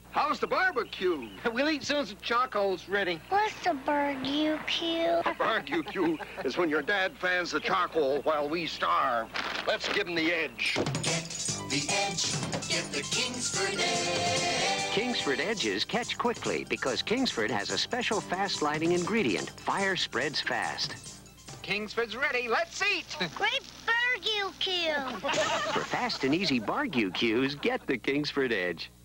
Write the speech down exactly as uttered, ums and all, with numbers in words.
How's the barbecue? We'll eat soon as the charcoal's ready. What's a barbecue? A barbecue is when your dad fans the charcoal while we starve. Let's give him the edge. Get the edge. Get the Kingsford edge. Kingsford edges catch quickly because Kingsford has a special fast lighting ingredient. Fire spreads fast. Kingsford's ready. Let's eat. Great barbecue. For fast and easy barbecue cues, get the Kingsford edge.